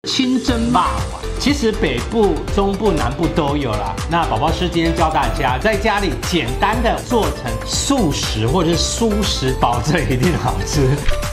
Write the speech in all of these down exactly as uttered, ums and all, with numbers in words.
清蒸霸王，其实北部、中部、南部都有啦。那宝宝师今天教大家在家里简单的做成素食或者是蔬食，保证一定好吃。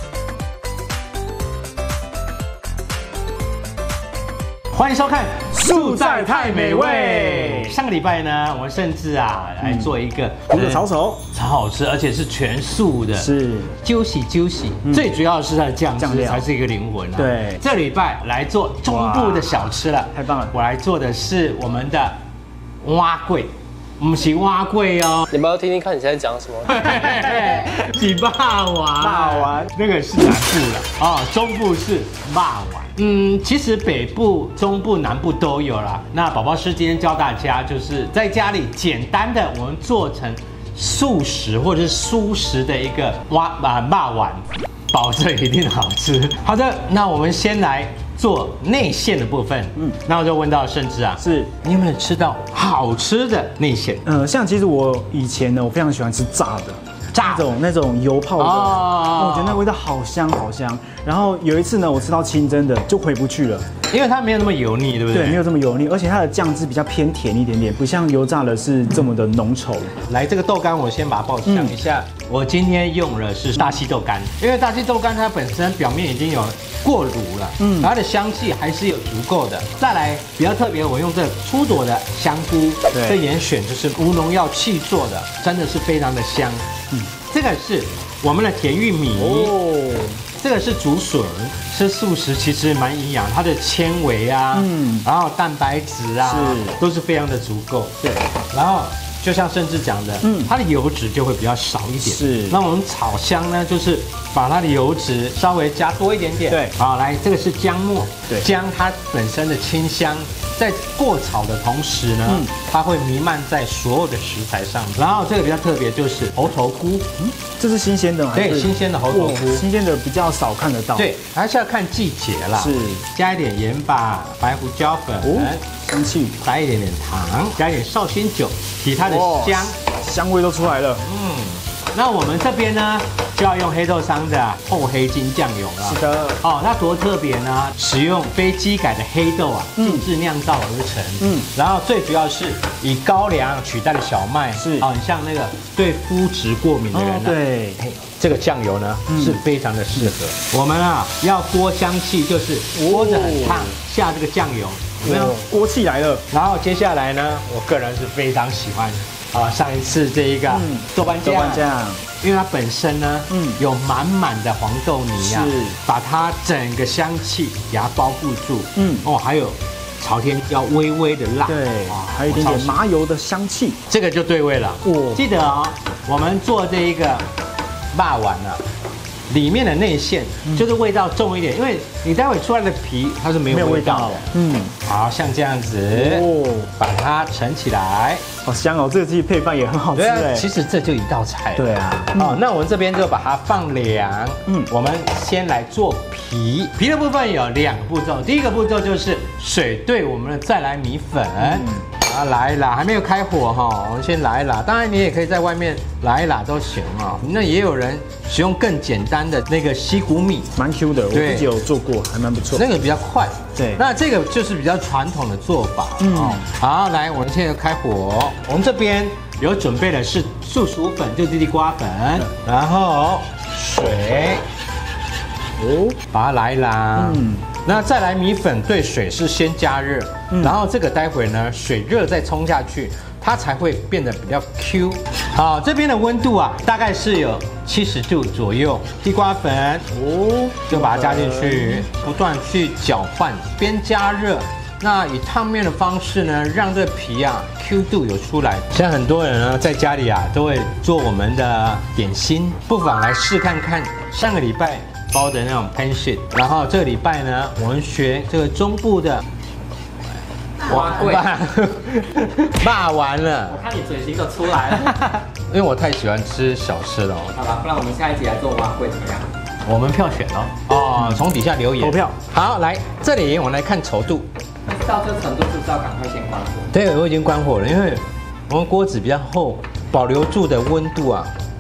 欢迎收看《素在太美味》。上个礼拜呢，我们甚至啊来做一个古早炒手， 超好吃，而且是全素的， 是 ，juicy juicy，最主要的是它的酱汁才是一个灵魂啊。 对， 这礼拜来做中部的小吃了， 太棒了！ 我来做的是我们的蛙粿。不是蛙粿哦， 你们要听听看你现在讲什么？ 是霸王， 霸王那个是南部了哦，中部是霸王。嗯，其实北部、中部、南部都有啦。那宝宝师今天教大家，就是在家里简单的我们做成素食或者是蔬食的一个蛙啊霸王，保证一定好吃。好的，那我们先来做内馅的部分。嗯，那我就问到甚至啊， 是你有没有吃到好吃的内馅？ 呃，像其实我以前呢，我非常喜欢吃炸的。炸那种那种油泡的，哦、我觉得那个味道好香好香。然后有一次呢，我吃到清蒸的就回不去了， 因为它没有那么油腻，对不对？ 对，没有这么油腻，而且它的酱汁比较偏甜一点点，不像油炸的是这么的浓稠。 来，这个豆干我先把它爆香一下。嗯、我今天用的是大溪豆干，因为大溪豆干它本身表面已经有过卤了，嗯，它的香气还是有足够的。再来比较特别，我用这粗朵的香菇，这严选就是无农药气做的，真的是非常的香。嗯，这个是我们的甜玉米哦，这个是竹笋，吃素食其实蛮营养，它的纤维啊，嗯，然后蛋白质啊，是都是非常的足够。对，然后就像甚至讲的，嗯，它的油脂就会比较少一点。是，那我们炒香呢，就是把它的油脂稍微加多一点点。对，好，来，这个是姜末，对，姜它本身的清香。在过炒的同时呢，嗯、它会弥漫在所有的食材上。然后这个比较特别就是猴头菇， 嗯，这是新鲜的吗？ 对，新鲜的猴头菇， 新鲜的比较少看得到。 对，还是要看季节啦。是，加一点盐巴、白胡椒粉，哦， 香气， 加一点点糖，加一点绍兴酒，提它的香， 香味都出来了。 嗯。那我们这边呢，就要用黑豆商的厚黑金酱油了。是的。哦，那多特别呢？使用非基改的黑豆啊，精制酿造而成。嗯。然后最主要是以高粱取代了小麦。是。啊，你像那个对肤质过敏的人呢，对，这个酱油呢是非常的适合。我们啊要锅香气，就是锅子很烫，下这个酱油，有没有？ 锅气来了。 然后接下来呢，我个人是非常喜欢。啊，上一次这一个豆瓣酱，豆瓣酱，因为它本身呢，嗯，有满满的黄豆泥啊，是把它整个香气给它包覆住，嗯，哦，还有朝天椒微微的辣， 对，啊，还有一点点麻油的香气， 这个就对味了。哦，记得啊，我们做这一个霸王啊。里面的内馅就是味道重一点，因为你待会出来的皮它是没有味道的。嗯，好像这样子，哦，把它盛起来， 好香哦！这个其实配饭也很好吃哎。 其实这就一道菜。 对啊。 哦，那我们这边就把它放凉。嗯，我们先来做皮。皮的部分有两个步骤，第一个步骤就是水兑我们的再来米粉。啊，拉一拉，还没有开火哈，我们先拉一拉。当然你也可以在外面拉一拉都行啊。那也有人使用更简单的那个西谷米， 蛮 Q 的，我自己有做过，还蛮不错。 那个比较快。 对， 那这个就是比较传统的做法。嗯，好，来，我们现在开火。我们这边有准备的是素薯粉，就是地瓜粉，然后水，哦，把它拉一拉。嗯。那再来米粉兑水是先加热，嗯、然后这个待会呢水热再冲下去，它才会变得比较 Q。好，这边的温度啊大概是有七十度左右，地瓜粉哦就把它加进去，不断去搅拌，边加热。那以烫面的方式呢，让这皮啊 Q 度有出来。现在很多人呢在家里啊都会做我们的点心，不妨来试看看。上个礼拜包的那种 pan sheet， 然后这个礼拜呢，我们学这个中部的蛙粿， 霸完了。 我看你嘴型都出来了， 因为我太喜欢吃小吃了。 好了，不然我们下一集来做蛙粿怎么样？ 我们票选哦，哦，从底下留言投票。 好，来这里我们来看稠度。 到这程度是不是要赶快先关火？ 对，我已经关火了，因为我们锅子比较厚，保留住的温度啊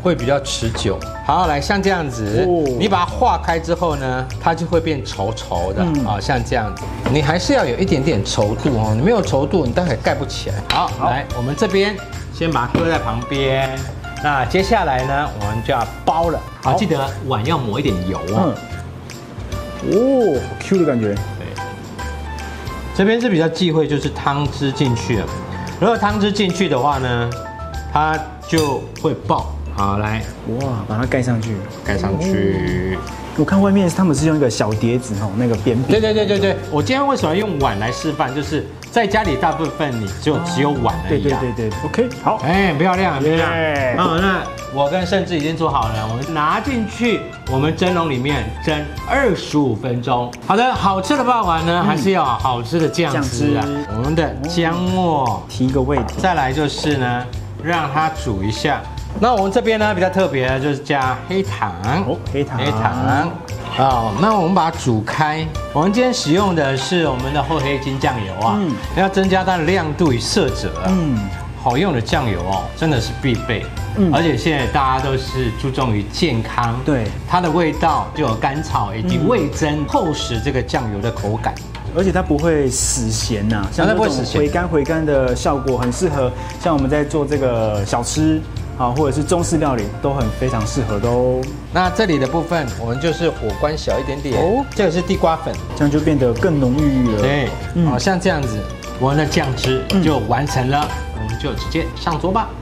会比较持久。好，来像这样子，哦、你把它化开之后呢，它就会变稠稠的啊、嗯哦，像这样子。你还是要有一点点稠度哦，你没有稠度，你待会盖不起来。好，好来，我们这边先把它搁在旁边。那接下来呢，我们就要包了。好，记得碗要抹一点油哦。 嗯、哦，好 Q 的感觉。 对，这边是比较忌讳，就是汤汁进去了。如果汤汁进去的话呢，它就会爆。好，来， 哇，把它盖上去， 盖上去。哦、 我看外面他们是用一个小碟子哦，那个扁扁。 对对对对对，我今天为什么用碗来示范？就是在家里大部分你就只有碗而已、啊。 对对对对 ，OK， 好， 哎，漂亮漂亮。好，那我跟盛志已经做好了，我们拿进去，我们蒸笼里面蒸二十五分钟。好的，好吃的霸王呢，嗯、还是要好吃的酱汁啊。我们的姜末提个味道， 再来就是呢，让它煮一下。那我们这边呢比较特别的就是加黑糖哦， 黑糖， 黑糖。好，那我们把它煮开。我们今天使用的是我们的厚黑金酱油啊，嗯、要增加它的亮度与色泽。嗯，好用的酱油哦，真的是必备。嗯，而且现在大家都是注重于健康， 对， 它的味道就有甘草以及味增，厚实这个酱油的口感。 而且它不会死咸呐、啊，像那种回甘回甘的效果，很适合像我们在做这个小吃。好，或者是中式料理都很非常适合的哦。 那这里的部分，我们就是火关小一点点哦。这个是地瓜粉， 这样就变得更浓郁郁了。 对，嗯、好像这样子，我们的酱汁就完成了，嗯、我们就直接上桌吧。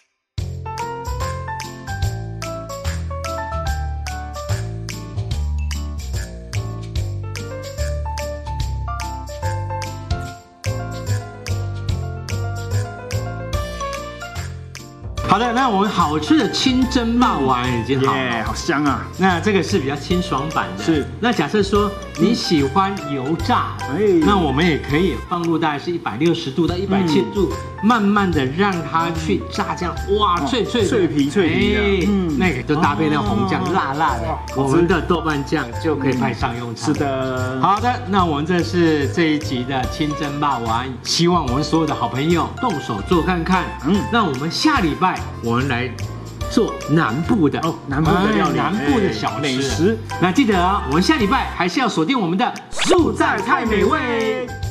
好的，那我们好吃的清蒸霸王已经好了， yeah, 好香啊！ 那这个是比较清爽版的。 是。 那假设说你喜欢油炸，嗯、那我们也可以放入大概是一百六十度到一百七十度，嗯、慢慢的让它去炸，这样哇，脆脆的脆皮脆皮的， 嗯，那个就搭配那红酱，哦、辣辣的，我们的豆瓣酱就可以派上用场。 是的。 好的，那我们这是这一集的清蒸霸王，希望我们所有的好朋友动手做看看。嗯，那我们下礼拜。我们来做南部的哦， 南部的料理， 南部的小美食。那记得啊，我们下礼拜还是要锁定我们的素菜太美味。